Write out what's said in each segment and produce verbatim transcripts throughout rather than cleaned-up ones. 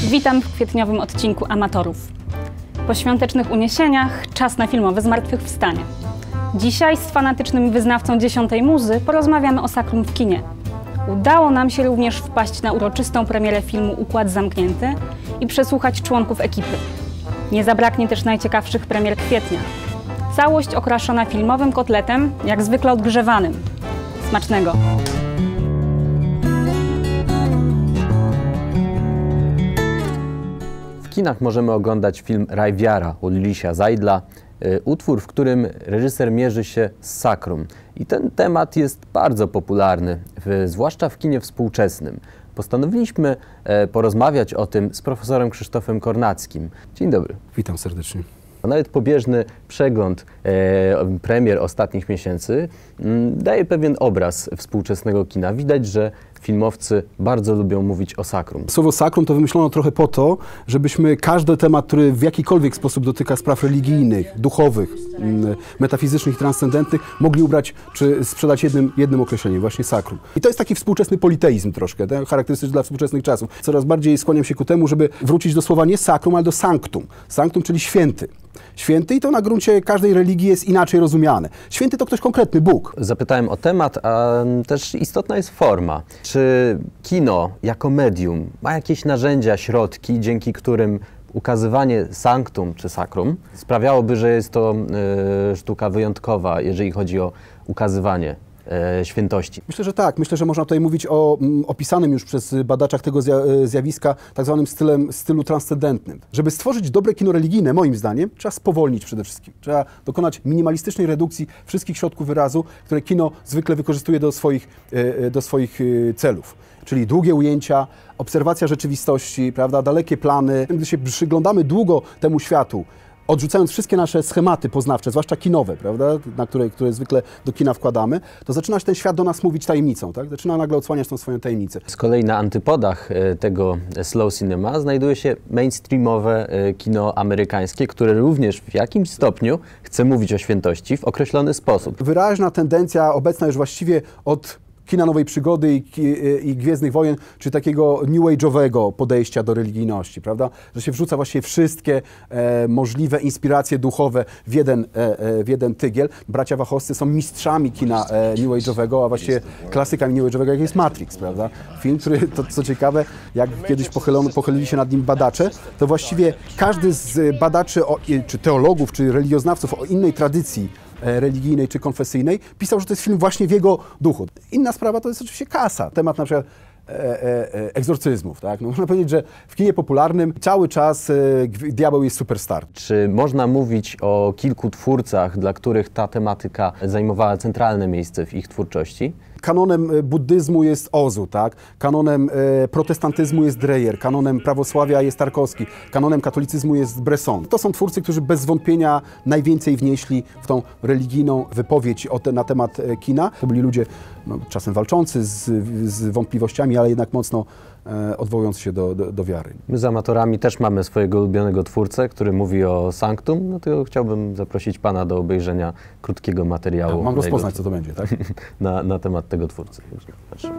Witam w kwietniowym odcinku Amatorów. Po świątecznych uniesieniach czas na filmowe zmartwychwstanie. Dzisiaj z fanatycznym wyznawcą dziesiątej muzy porozmawiamy o sakrum w kinie. Udało nam się również wpaść na uroczystą premierę filmu Układ Zamknięty i przesłuchać członków ekipy. Nie zabraknie też najciekawszych premier kwietnia. Całość okraszona filmowym kotletem, jak zwykle odgrzewanym. Smacznego! W kinach możemy oglądać film Raj wiara Ulrisa Seidla, utwór, w którym reżyser mierzy się z sakrum. I ten temat jest bardzo popularny, w, zwłaszcza w kinie współczesnym. Postanowiliśmy e, porozmawiać o tym z profesorem Krzysztofem Kornackim. Dzień dobry. Witam serdecznie. Nawet pobieżny przegląd e, premier ostatnich miesięcy m, daje pewien obraz współczesnego kina. Widać, że filmowcy bardzo lubią mówić o sakrum. Słowo sakrum to wymyślono trochę po to, żebyśmy każdy temat, który w jakikolwiek sposób dotyka spraw religijnych, duchowych, metafizycznych i transcendentnych, mogli ubrać czy sprzedać jednym, jednym określeniem, właśnie sakrum. I to jest taki współczesny politeizm troszkę, tak? Charakterystyczny dla współczesnych czasów. Coraz bardziej skłaniam się ku temu, żeby wrócić do słowa nie sakrum, ale do sanctum. Sanctum, czyli święty. Święty i to na gruncie każdej religii jest inaczej rozumiane. Święty to ktoś konkretny, Bóg. Zapytałem o temat, a też istotna jest forma. Czy kino jako medium ma jakieś narzędzia, środki, dzięki którym ukazywanie sanctum czy sakrum sprawiałoby, że jest to y, sztuka wyjątkowa, jeżeli chodzi o ukazywanie y, świętości? Myślę, że tak. Myślę, że można tutaj mówić o m, opisanym już przez badaczach tego zja zjawiska tak zwanym stylem, stylu transcendentnym. Żeby stworzyć dobre kino religijne, moim zdaniem, trzeba spowolnić przede wszystkim. Trzeba dokonać minimalistycznej redukcji wszystkich środków wyrazu, które kino zwykle wykorzystuje do swoich, y, do swoich y, celów. Czyli długie ujęcia, obserwacja rzeczywistości, prawda, dalekie plany. Gdy się przyglądamy długo temu światu, odrzucając wszystkie nasze schematy poznawcze, zwłaszcza kinowe, prawda, na które, które zwykle do kina wkładamy, to zaczyna się ten świat do nas mówić tajemnicą, tak? Zaczyna nagle odsłaniać tą swoją tajemnicę. Z kolei na antypodach tego slow cinema znajduje się mainstreamowe kino amerykańskie, które również w jakimś stopniu chce mówić o świętości w określony sposób. Wyraźna tendencja obecna już właściwie od kina nowej przygody i, i, i Gwiezdnych Wojen, czy takiego new age'owego podejścia do religijności, prawda? Że się wrzuca właściwie wszystkie e, możliwe inspiracje duchowe w jeden, e, e, w jeden tygiel. Bracia Wachowscy są mistrzami kina e, new age'owego, a właściwie klasykami new age'owego, jak jest Matrix, prawda? Film, który, to co ciekawe, jak kiedyś pochylono, pochylili się nad nim badacze, to właściwie każdy z badaczy, o, czy teologów, czy religioznawców o innej tradycji religijnej czy konfesyjnej, pisał, że to jest film właśnie w jego duchu. Inna sprawa to jest oczywiście kasa. Temat na przykład e, e, egzorcyzmów. Tak? No, można powiedzieć, że w kinie popularnym cały czas e, diabeł jest superstar. Czy można mówić o kilku twórcach, dla których ta tematyka zajmowała centralne miejsce w ich twórczości? Kanonem buddyzmu jest Ozu, tak? Kanonem e, protestantyzmu jest Dreyer, kanonem prawosławia jest Tarkowski, kanonem katolicyzmu jest Bresson. To są twórcy, którzy bez wątpienia najwięcej wnieśli w tą religijną wypowiedź o te, na temat e, kina. To byli ludzie no, czasem walczący z, z wątpliwościami, ale jednak mocno e, odwołujący się do, do, do wiary. My z Amatorami też mamy swojego ulubionego twórcę, który mówi o sanctum, no to chciałbym zaprosić Pana do obejrzenia krótkiego materiału. Ja, mam rozpoznać, co to będzie, tak? na, na temat tego twórcy. Patrzymy.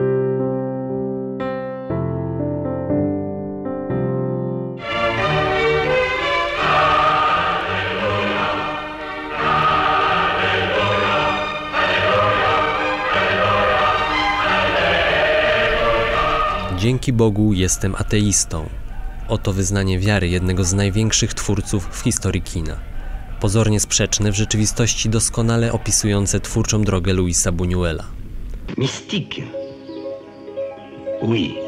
Dzięki Bogu jestem ateistą. Oto wyznanie wiary jednego z największych twórców w historii kina. Pozornie sprzeczne, w rzeczywistości doskonale opisujące twórczą drogę Luisa Buñuela. Mystique. Oui.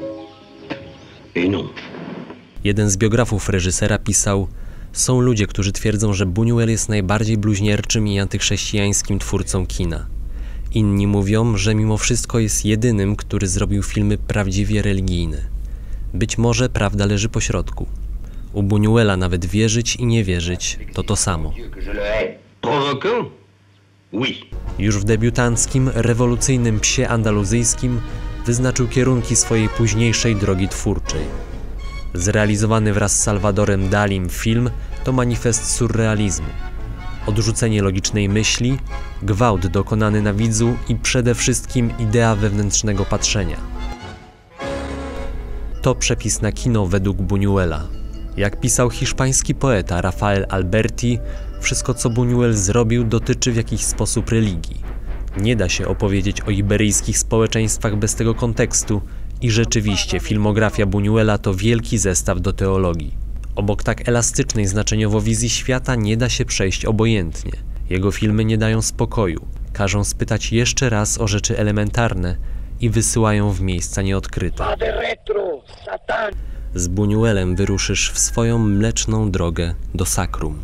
Et non. Jeden z biografów reżysera pisał: są ludzie, którzy twierdzą, że Buñuel jest najbardziej bluźnierczym i antychrześcijańskim twórcą kina. Inni mówią, że mimo wszystko jest jedynym, który zrobił filmy prawdziwie religijne. Być może prawda leży pośrodku. U Buñuela nawet wierzyć i nie wierzyć to to samo. Już w debiutanckim, rewolucyjnym Psie Andaluzyjskim wyznaczył kierunki swojej późniejszej drogi twórczej. Zrealizowany wraz z Salvadorem Dalim film to manifest surrealizmu. Odrzucenie logicznej myśli, gwałt dokonany na widzu i przede wszystkim idea wewnętrznego patrzenia. To przepis na kino według Buñuela. Jak pisał hiszpański poeta Rafael Alberti, wszystko co Buñuel zrobił dotyczy w jakiś sposób religii. Nie da się opowiedzieć o iberyjskich społeczeństwach bez tego kontekstu i rzeczywiście filmografia Buñuela to wielki zestaw do teologii. Obok tak elastycznej znaczeniowo wizji świata nie da się przejść obojętnie. Jego filmy nie dają spokoju, każą spytać jeszcze raz o rzeczy elementarne i wysyłają w miejsca nieodkryte. Z Buñuelem wyruszysz w swoją mleczną drogę do sakrum.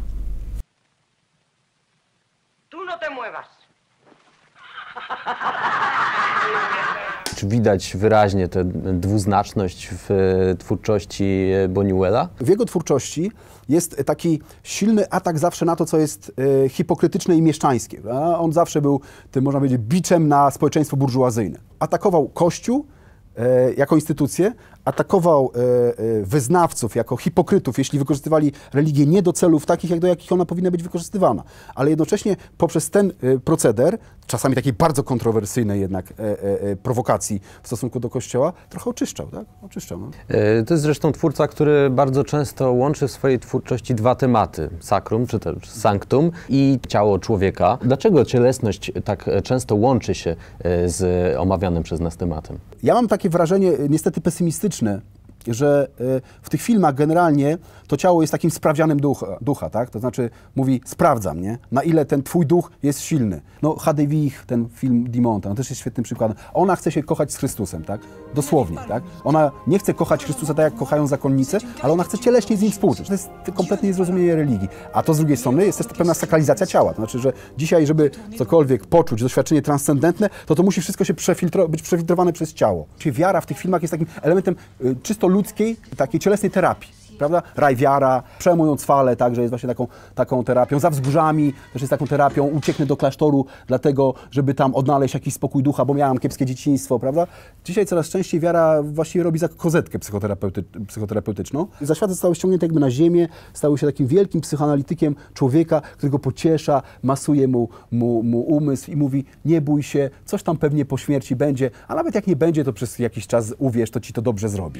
Czy widać wyraźnie tę dwuznaczność w twórczości Buñuela? W jego twórczości jest taki silny atak zawsze na to, co jest e, hipokrytyczne i mieszczańskie. A on zawsze był tym, można powiedzieć, biczem na społeczeństwo burżuazyjne. Atakował Kościół e, jako instytucję, atakował e, e, wyznawców jako hipokrytów, jeśli wykorzystywali religię nie do celów takich, jak do jakich ona powinna być wykorzystywana. Ale jednocześnie poprzez ten e, proceder, czasami takiej bardzo kontrowersyjnej jednak e, e, e, prowokacji w stosunku do Kościoła, trochę oczyszczał, tak? Oczyszczał, no. E, to jest zresztą twórca, który bardzo często łączy w swojej twórczości dwa tematy. Sakrum, czy też sanctum i ciało człowieka. Dlaczego cielesność tak często łączy się z omawianym przez nas tematem? Ja mam takie wrażenie, niestety pesymistyczne, że w tych filmach generalnie to ciało jest takim sprawdzianem ducha, ducha, tak? To znaczy mówi, sprawdzam, nie? Na ile ten twój duch jest silny. No, Hadewich, ten film Dimonta, on też jest świetnym przykładem. Ona chce się kochać z Chrystusem, tak? Dosłownie, tak? Ona nie chce kochać Chrystusa tak, jak kochają zakonnice, ale ona chce cieleśnie z nim współżyć. To jest kompletne niezrozumienie religii. A to z drugiej strony jest też pewna sakralizacja ciała. To znaczy, że dzisiaj, żeby cokolwiek poczuć, doświadczenie transcendentne, to to musi wszystko się przefiltro- być przefiltrowane przez ciało. Czyli wiara w tych filmach jest takim elementem y, czysto ludzkiej, takiej cielesnej terapii. Prawda? Raj wiara, Przejmując fale, także jest właśnie taką, taką terapią. Za wzgórzami też jest taką terapią. Ucieknę do klasztoru dlatego, żeby tam odnaleźć jakiś spokój ducha, bo miałam kiepskie dzieciństwo, prawda? Dzisiaj coraz częściej wiara właściwie robi za kozetkę psychoterapeuty, psychoterapeutyczną. Zaświaty zostały ściągnięte jakby na ziemię, stały się takim wielkim psychoanalitykiem człowieka, którego pociesza, masuje mu, mu, mu umysł i mówi, nie bój się, coś tam pewnie po śmierci będzie, a nawet jak nie będzie, to przez jakiś czas uwierz, to ci to dobrze zrobi.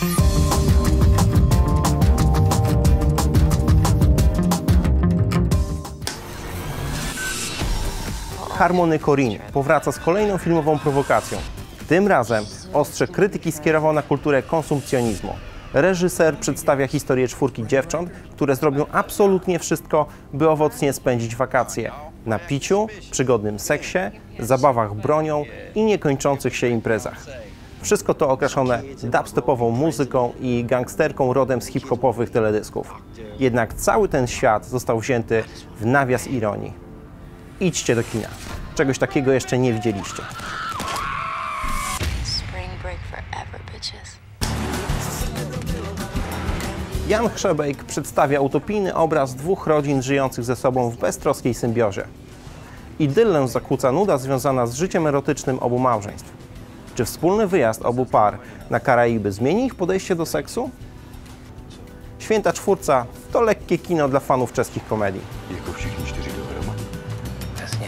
Harmony Korine powraca z kolejną filmową prowokacją. Tym razem ostrze krytyki skierował na kulturę konsumpcjonizmu. Reżyser przedstawia historię czwórki dziewcząt, które zrobią absolutnie wszystko, by owocnie spędzić wakacje. Na piciu, przygodnym seksie, zabawach bronią i niekończących się imprezach. Wszystko to okraszone dubstepową muzyką i gangsterką rodem z hip-hopowych teledysków. Jednak cały ten świat został wzięty w nawias ironii. Idźcie do kina. Czegoś takiego jeszcze nie widzieliście. Jan Chrzebejk przedstawia utopijny obraz dwóch rodzin żyjących ze sobą w beztroskiej symbiozie. Idyllę zakłóca nuda związana z życiem erotycznym obu małżeństw. Czy wspólny wyjazd obu par na Karaiby zmieni ich podejście do seksu? Święta czwórca to lekkie kino dla fanów czeskich komedii. Jako všichni čtyři dohromady? Jasně.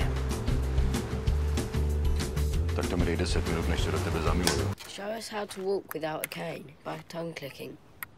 Tak to mi dej deset minut, než se do tebe zamiluju. Show us how to walk without a cane by tongue clicking.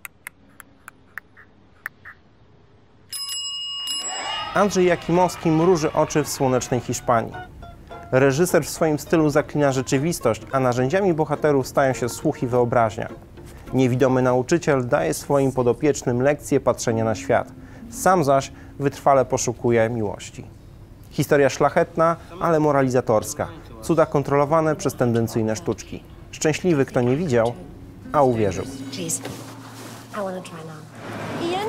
Andrzej Jakimowski mruży oczy w słonecznej Hiszpanii. Reżyser w swoim stylu zaklina rzeczywistość, a narzędziami bohaterów stają się słuch i wyobraźnia. Niewidomy nauczyciel daje swoim podopiecznym lekcje patrzenia na świat. Sam zaś wytrwale poszukuje miłości. Historia szlachetna, ale moralizatorska. Cuda kontrolowane przez tendencyjne sztuczki. Szczęśliwy, kto nie widział, a uwierzył. Please. I want to try now. Ian?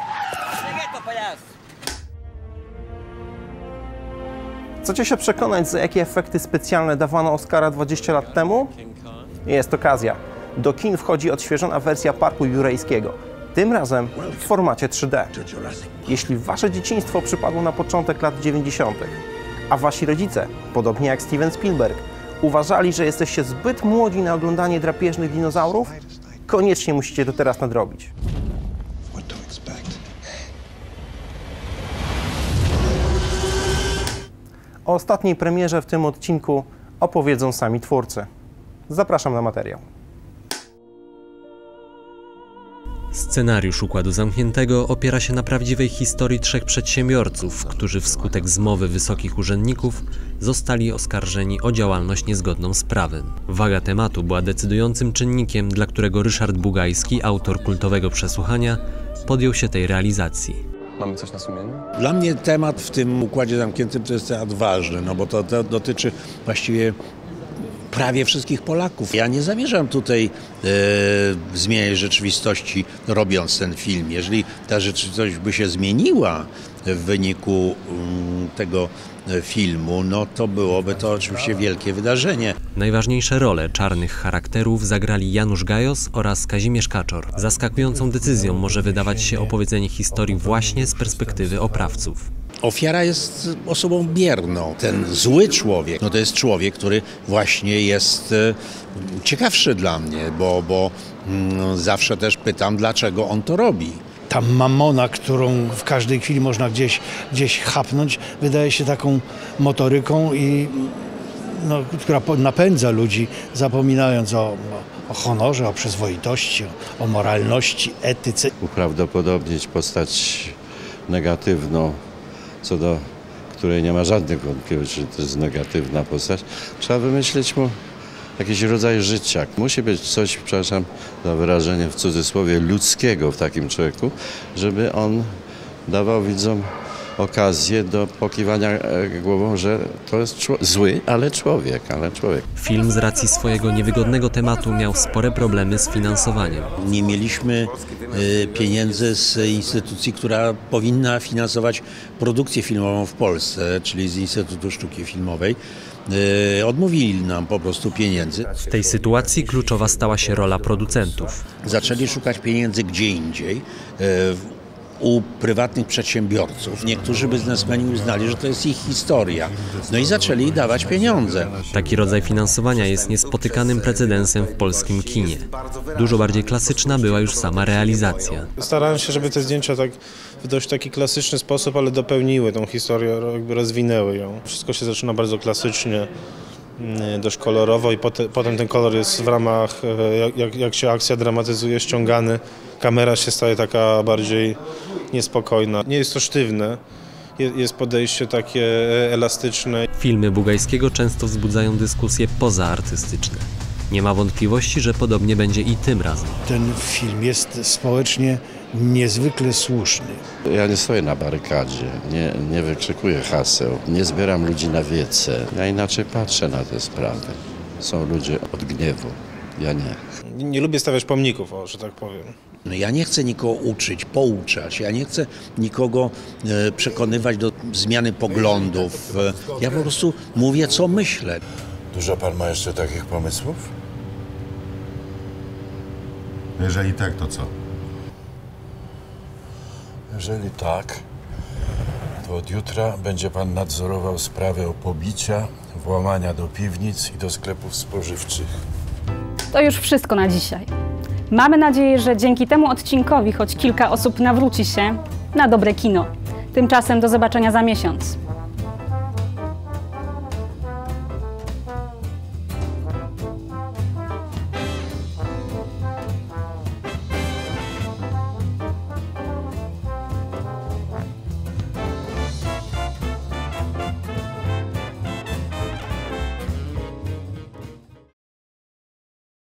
Chcecie się przekonać, za jakie efekty specjalne dawano Oscara dwadzieścia lat temu? Jest okazja. Do kin wchodzi odświeżona wersja Parku Jurajskiego. Tym razem w formacie trzy D. Jeśli wasze dzieciństwo przypadło na początek lat dziewięćdziesiątych, a wasi rodzice, podobnie jak Steven Spielberg, uważali, że jesteście zbyt młodzi na oglądanie drapieżnych dinozaurów, koniecznie musicie to teraz nadrobić. O ostatniej premierze w tym odcinku opowiedzą sami twórcy. Zapraszam na materiał. Scenariusz Układu Zamkniętego opiera się na prawdziwej historii trzech przedsiębiorców, którzy wskutek zmowy wysokich urzędników zostali oskarżeni o działalność niezgodną z prawem. Waga tematu była decydującym czynnikiem, dla którego Ryszard Bugajski, autor kultowego Przesłuchania, podjął się tej realizacji. Mamy coś na sumieniu? Dla mnie temat w tym Układzie Zamkniętym to jest temat ważny, no bo to, to dotyczy właściwie prawie wszystkich Polaków. Ja nie zamierzam tutaj e, zmieniać rzeczywistości, robiąc ten film. Jeżeli ta rzeczywistość by się zmieniła w wyniku um, tego filmu, no to byłoby to oczywiście wielkie wydarzenie. Najważniejsze role czarnych charakterów zagrali Janusz Gajos oraz Kazimierz Kaczor. Zaskakującą decyzją może wydawać się opowiedzenie historii właśnie z perspektywy oprawców. Ofiara jest osobą bierną. Ten zły człowiek, no to jest człowiek, który właśnie jest e, ciekawszy dla mnie, bo, bo mm, zawsze też pytam, dlaczego on to robi. Ta mamona, którą w każdej chwili można gdzieś, gdzieś chapnąć, wydaje się taką motoryką, i, no, która napędza ludzi, zapominając o, o honorze, o przyzwoitości, o, o moralności, etyce. Uprawdopodobnić postać negatywną, co do której nie ma żadnych wątpliwości, że to jest negatywna postać. Trzeba wymyślić mu jakiś rodzaj życia. Musi być coś, przepraszam za wyrażenie w cudzysłowie, ludzkiego w takim człowieku, żeby on dawał widzom okazję do pokiwania głową, że to jest zły, ale człowiek, ale człowiek. Film z racji swojego niewygodnego tematu miał spore problemy z finansowaniem. Nie mieliśmy y, pieniędzy z instytucji, która powinna finansować produkcję filmową w Polsce, czyli z Instytutu Sztuki Filmowej. Y, odmówili nam po prostu pieniędzy. W tej sytuacji kluczowa stała się rola producentów. Zaczęli szukać pieniędzy gdzie indziej. Y, u prywatnych przedsiębiorców. Niektórzy biznesmeni uznali, że to jest ich historia. No i zaczęli dawać pieniądze. Taki rodzaj finansowania jest niespotykanym precedensem w polskim kinie. Dużo bardziej klasyczna była już sama realizacja. Starałem się, żeby te zdjęcia tak w dość taki klasyczny sposób, ale dopełniły tą historię, jakby rozwinęły ją. Wszystko się zaczyna bardzo klasycznie, dość kolorowo, i potem, potem ten kolor jest w ramach, jak, jak się akcja dramatyzuje, ściągany. Kamera się staje taka bardziej niespokojna. Nie jest to sztywne, jest podejście takie elastyczne. Filmy Bugajskiego często wzbudzają dyskusje pozaartystyczne. Nie ma wątpliwości, że podobnie będzie i tym razem. Ten film jest społecznie niezwykle słuszny. Ja nie stoję na barykadzie, nie, nie wykrzykuję haseł, nie zbieram ludzi na wiece. Ja inaczej patrzę na te sprawy. Są ludzie od gniewu, ja nie. Nie, nie lubię stawiać pomników, o, że tak powiem. No ja nie chcę nikogo uczyć, pouczać, ja nie chcę nikogo e, przekonywać do zmiany poglądów. E, ja po prostu mówię, co myślę. Dużo pan ma jeszcze takich pomysłów? Jeżeli tak, to co? Jeżeli tak, to od jutra będzie pan nadzorował sprawę o pobicia, włamania do piwnic i do sklepów spożywczych. To już wszystko na dzisiaj. Mamy nadzieję, że dzięki temu odcinkowi choć kilka osób nawróci się na dobre kino. Tymczasem do zobaczenia za miesiąc.